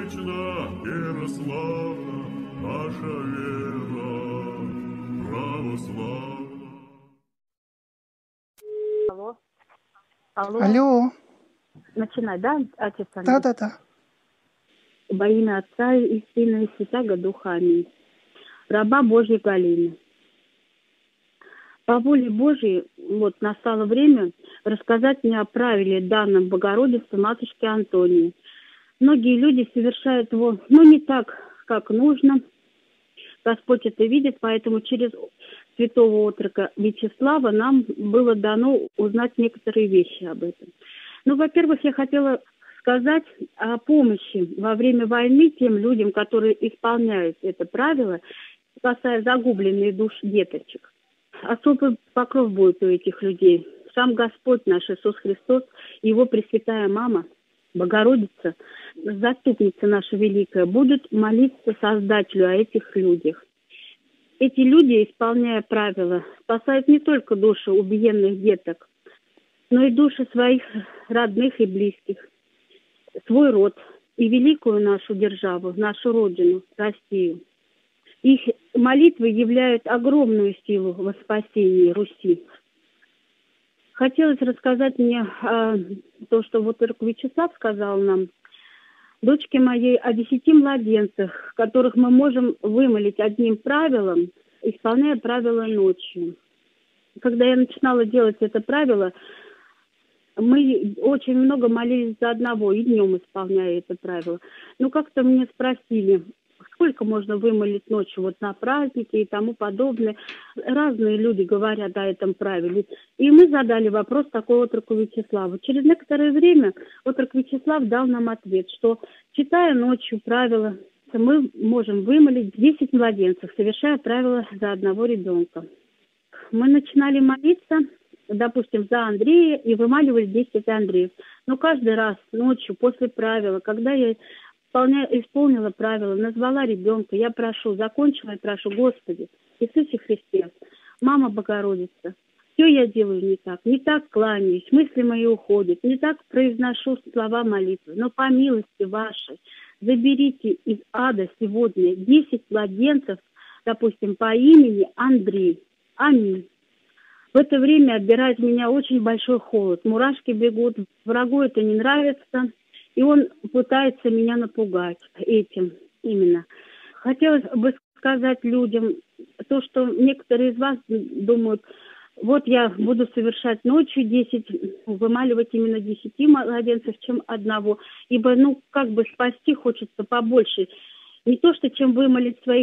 вечна и славна наша вера православна. Алло. Алло. Алло. Начинай, да, отец Андрей? Да-да-да. Во имя Отца и Сына и Святаго Духа. Аминь. Раба Божьей Галины. По воле Божьей, вот настало время рассказать мне о правиле, данном Богородице Матушке Антонии. Многие люди совершают его, не так, как нужно. Господь это видит, поэтому через святого отрока Вячеслава нам было дано узнать некоторые вещи об этом. Во-первых, я хотела сказать о помощи во время войны тем людям, которые исполняют это правило, спасая загубленные души деточек. Особый покров будет у этих людей. Сам Господь наш Иисус Христос, Его Пресвятая Мама, Богородица, Заступница наша Великая, будут молиться Создателю о этих людях. Эти люди, исполняя правила, спасают не только души убиенных деток, но и души своих родных и близких, свой род и великую нашу державу, нашу Родину, Россию. Их молитвы являют огромную силу во спасении Руси. Хотелось рассказать мне то, что вот Вячеслав сказал нам, дочке моей, о 10 младенцах, которых мы можем вымолить одним правилом, исполняя правила ночью. Когда я начинала делать это правило, мы очень много молились за одного, и днем исполняя это правило. Как-то мне спросили, сколько можно вымолить ночью вот на праздники и тому подобное. Разные люди говорят о этом правиле. И мы задали вопрос такой отроку Вячеславу. Через некоторое время отрок Вячеслав дал нам ответ, что, читая ночью правила, мы можем вымолить 10 младенцев, совершая правила за одного ребенка. Мы начинали молиться, допустим, за Андрея и вымаливали 10 Андреев. Но каждый раз ночью после правила, когда я исполнила правила, назвала ребенка, я прошу, закончила и прошу, Господи, Иисусе Христе, Мама Богородица, все я делаю не так кланяюсь, мысли мои уходят, не так произношу слова молитвы, но по милости вашей заберите из ада сегодня 10 младенцев, допустим, по имени Андрей. Аминь. В это время отбирает меня очень большой холод, мурашки бегут, врагу это не нравится, и он пытается меня напугать этим именно. Хотелось бы сказать людям то, что некоторые из вас думают, вот я буду совершать ночью 10, вымаливать именно 10 младенцев, чем одного, ибо, спасти хочется побольше. Не то, что чем вымолить свои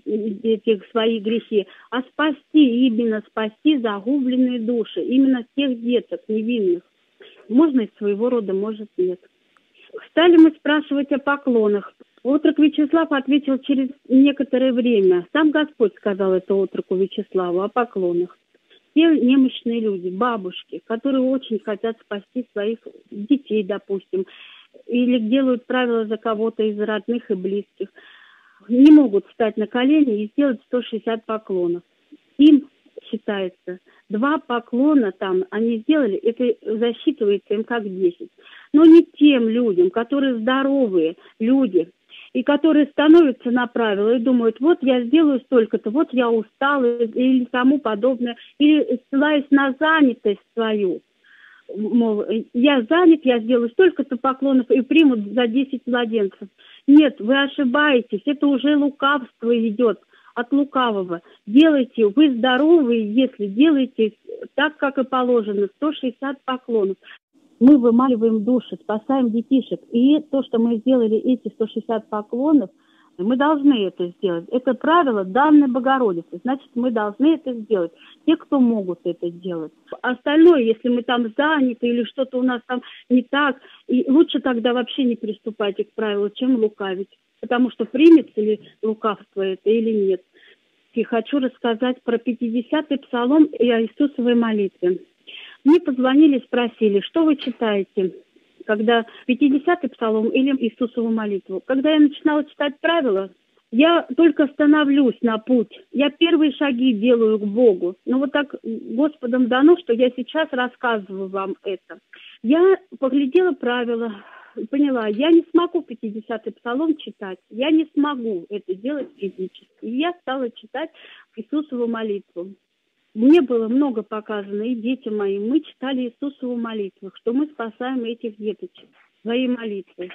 грехи, а именно спасти загубленные души, именно тех деток невинных. Можно из своего рода, может нет. Стали мы спрашивать о поклонах. Отрок Вячеслав ответил через некоторое время. Сам Господь сказал это отроку Вячеславу о поклонах. Те немощные люди, бабушки, которые очень хотят спасти своих детей, допустим, или делают правила за кого-то из родных и близких, не могут встать на колени и сделать 160 поклонов. Им считается, 2 поклона там они сделали, это засчитывается им как 10. Но не тем людям, которые здоровые люди, и которые становятся на правила и думают, вот я сделаю столько-то, вот я устал или тому подобное, или ссылаясь на занятость свою. Мол, я занят, я сделаю столько-то поклонов и примут за 10 младенцев. Нет, вы ошибаетесь, это уже лукавство идет от лукавого. Делайте, вы здоровые, если делаете так, как и положено, 160 поклонов. Мы вымаливаем души, спасаем детишек. И то, что мы сделали эти 160 поклонов, мы должны это сделать. Это правило данной Богородицы. Значит, мы должны это сделать. Те, кто могут это делать. Остальное, если мы там заняты или что-то у нас там не так, и лучше тогда вообще не приступать к правилу, чем лукавить. Потому что примется ли лукавство это или нет. И хочу рассказать про 50-й псалом и о Иисусовой молитве. Мне позвонили, спросили, что вы читаете, когда 50-й псалом или Иисусову молитву. Когда я начинала читать правила, я только становлюсь на путь. Я первые шаги делаю к Богу. Но вот так Господом дано, что я сейчас рассказываю вам это. Я поглядела правила, поняла, я не смогу 50-й псалом читать, я не смогу это делать физически. И я стала читать Иисусову молитву. Мне было много показано, и дети мои, мы читали Иисусову молитву, что мы спасаем этих деточек своей молитвой.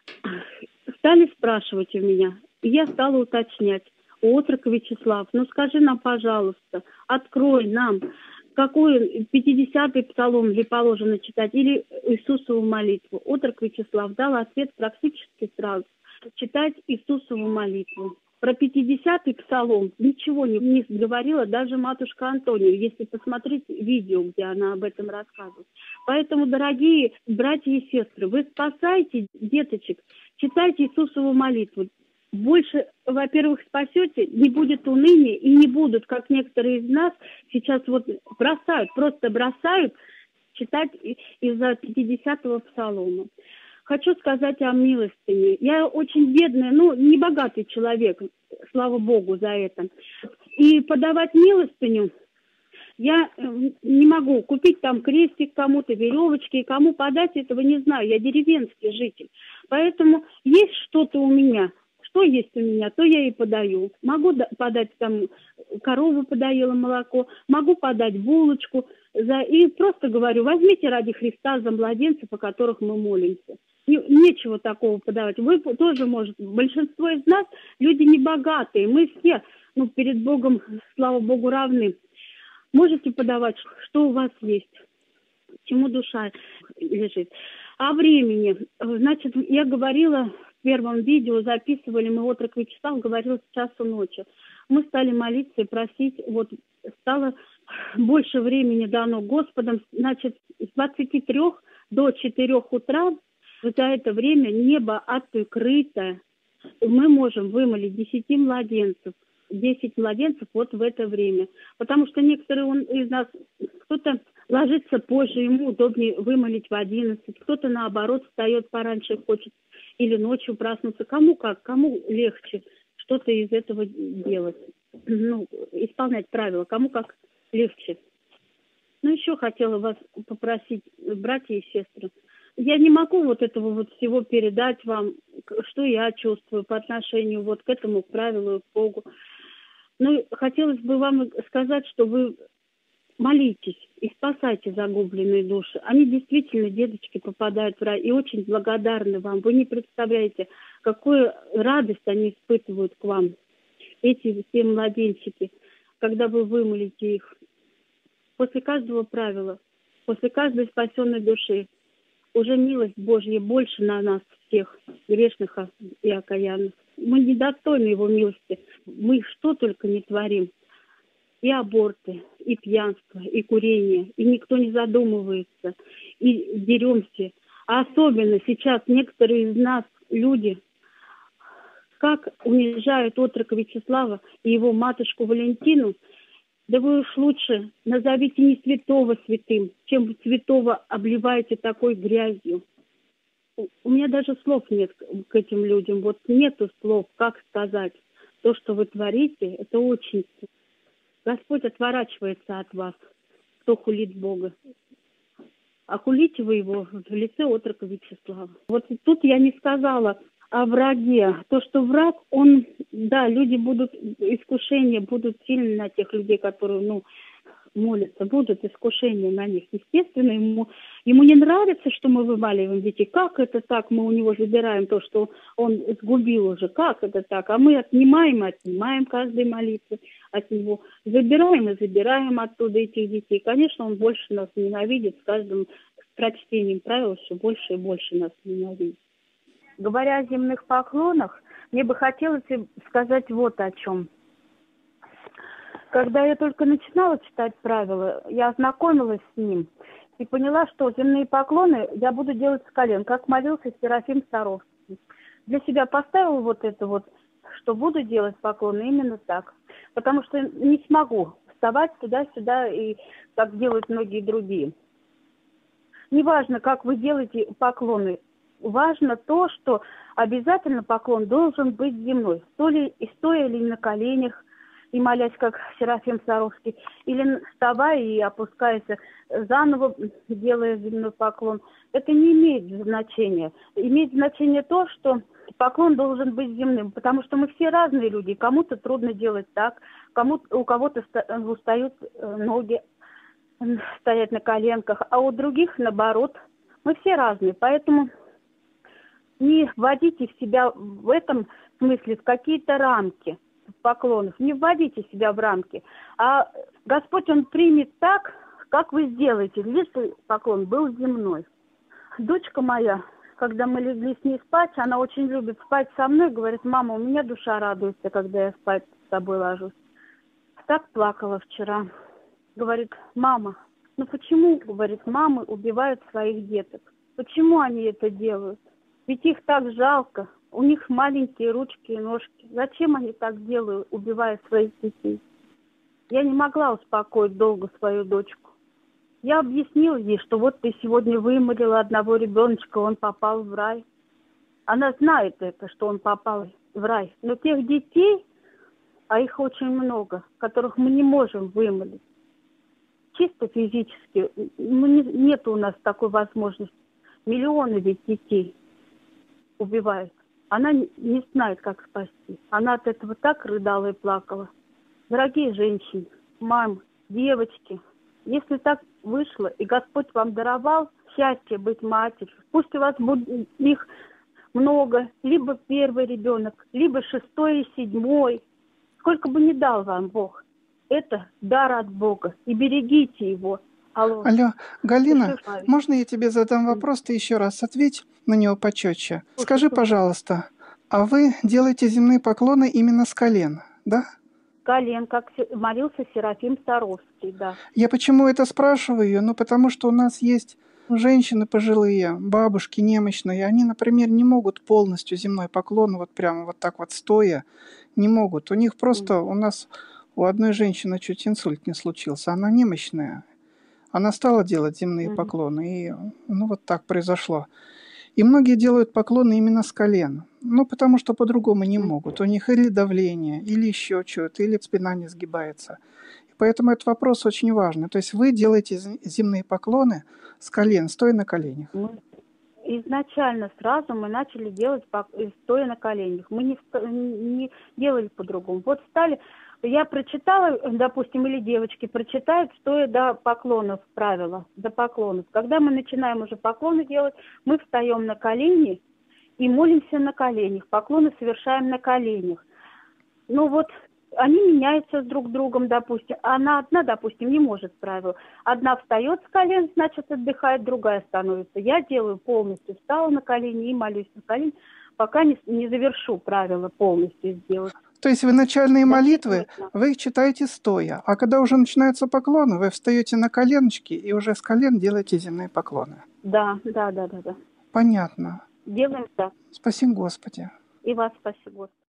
Стали спрашивать у меня, и я стала уточнять. Отрок Вячеслав, ну скажи нам, пожалуйста, открой нам, какой 50-й псалом ли положено читать, или Иисусову молитву. Отрок Вячеслав дал ответ практически сразу. Читать Иисусову молитву. Про 50-й псалом ничего не говорила даже матушка Антония, если посмотреть видео, где она об этом рассказывает. Поэтому, дорогие братья и сестры, вы спасайте деточек, читайте Иисусову молитву. Больше, во-первых, спасете, не будет уныния, и не будут, как некоторые из нас сейчас вот просто бросают читать из-за 50-го псалома. Хочу сказать о милостыне. Я очень бедная, не богатый человек, слава Богу за это. И подавать милостыню я не могу. Купить там крестик кому-то, веревочки, и кому подать, этого не знаю. Я деревенский житель. Поэтому есть что-то у меня. Что есть у меня, то я и подаю. Могу подать там, корову подоела молоко, могу подать булочку. И просто говорю, возьмите ради Христа за младенцев, о которых мы молимся. Нечего такого подавать. Вы тоже можете. Большинство из нас люди небогатые. Мы все, перед Богом, слава Богу, равны. Можете подавать, что у вас есть, чему душа лежит. О времени. Значит, я говорила... В первом видео записывали мы, отрок Вячеслав говорил с часу ночи. Мы стали молиться и просить, стало больше времени дано Господом. Значит, с 23 до 4 утра, за это время небо открыто. Мы можем вымолить 10 младенцев в это время. Потому что некоторые из нас, кто-то ложится позже, ему удобнее вымолить в 11, кто-то наоборот встает пораньше, хочет или ночью проснуться. Кому легче что-то из этого делать. Исполнять правила, кому как легче. Еще хотела вас попросить, братья и сестры, я не могу этого всего передать вам, что я чувствую по отношению к этому правилу и к Богу. Но хотелось бы вам сказать, что вы молитесь и спасайте загубленные души. Они действительно, деточки, попадают в рай и очень благодарны вам. Вы не представляете, какую радость они испытывают к вам, эти все младенчики, когда вы вымолите их. После каждого правила, после каждой спасенной души уже милость Божья больше на нас всех, грешных и окаянных. Мы недостойны Его милости. Мы что только не творим. И аборты, и пьянство, и курение, и никто не задумывается, и деремся. А особенно сейчас некоторые из нас, люди, как унижают отрока Вячеслава и его матушку Валентину, да вы уж лучше назовите не святого святым, чем святого обливаете такой грязью. У меня даже слов нет к этим людям. Нету слов, как сказать. То, что вы творите, это очень... Господь отворачивается от вас, кто хулит Бога. А хулите вы его в лице отрока Вячеслава. Тут я не сказала о враге. То, что враг, люди будут, искушения будут сильны на тех людей, которые, молятся, будут искушения на них. Естественно, ему не нравится, что мы вымаливаем детей. Как это так? Мы у него забираем то, что он сгубил уже. Как это так? А мы отнимаем каждой молитвы от него. Забираем оттуда этих детей. Конечно, он больше нас ненавидит. С каждым прочтением правил все больше и больше нас ненавидит. Говоря о земных поклонах, мне бы хотелось сказать вот о чем. Когда я только начинала читать правила, я ознакомилась с ним и поняла, что земные поклоны я буду делать с колен, как молился Серафим Саровский. Для себя поставила что буду делать поклоны именно так. Потому что не смогу вставать туда-сюда, и как делают многие другие. Неважно, как вы делаете поклоны, важно то, что обязательно поклон должен быть земной. Стоя ли на коленях, и молясь, как Серафим Саровский, или вставая и опускаясь, заново делая земной поклон. Это не имеет значения. Имеет значение то, что поклон должен быть земным, потому что мы все разные люди. Кому-то трудно делать так, у кого-то устают ноги стоять на коленках, а у других наоборот. Мы все разные, поэтому не вводите себя в этом смысле в какие-то рамки поклонов, не вводите себя в рамки, а Господь, Он примет так, как вы сделаете, если поклон был земной. Дочка моя, когда мы легли с ней спать, она очень любит спать со мной, говорит: мама, у меня душа радуется, когда я спать с тобой ложусь. Так плакала вчера. Говорит: мама, ну почему, говорит, мамы убивают своих деток? Почему они это делают? Ведь их так жалко, у них маленькие ручки и ножки. Зачем они так делают, убивая своих детей? Я не могла успокоить долго свою дочку. Я объяснила ей, что вот ты сегодня вымолила одного ребеночка, он попал в рай. Она знает это, что он попал в рай. Но тех детей, а их очень много, которых мы не можем вымолить, чисто физически, нет у нас такой возможности. Миллионы ведь детей убивают. Она не знает, как спасти. Она от этого так рыдала и плакала. Дорогие женщины, мамы, девочки, если так вышло, и Господь вам даровал счастье быть матерью, пусть у вас будет их много, либо первый ребенок, либо 6-й и 7-й, сколько бы ни дал вам Бог, это дар от Бога, и берегите его. Алло, Галина, можно я тебе задам вопрос, ты еще раз ответь на него почетче? Скажи, пожалуйста, а вы делаете земные поклоны именно с колен, да? Колен, как молился Серафим Саровский, да. Я почему это спрашиваю? Ну, потому что у нас есть женщины пожилые, бабушки немощные, они, например, не могут полностью земной поклон, вот прямо вот так вот стоя, не могут. У них просто, у одной женщины чуть инсульт не случился, она немощная. Она стала делать земные поклоны, и ну вот так произошло. И многие делают поклоны именно с колен. Ну, потому что по-другому не могут. У них или давление, или еще что-то, или спина не сгибается. И поэтому этот вопрос очень важный. То есть вы делаете земные поклоны с колен, стоя на коленях. Изначально сразу мы начали делать стоя на коленях. Мы не делали по-другому. Вот стали... Я прочитала, допустим, или девочки прочитают, стоя до поклонов правила, до поклонов. Когда мы начинаем уже поклоны делать, мы встаем на колени и молимся на коленях. Поклоны совершаем на коленях. Ну вот, они меняются друг с другом, допустим. Она одна, допустим, не может правила. Одна встает с колен, значит, отдыхает, другая становится. Я делаю полностью, встала на колени и молюсь на колени, пока не завершу правила полностью сделать. То есть вы начальные молитвы, вы их читаете стоя, а когда уже начинаются поклоны, вы встаете на коленочки и уже с колен делаете земные поклоны. Да. Понятно. Делаем так. Спаси Господи. И вас спаси Господи.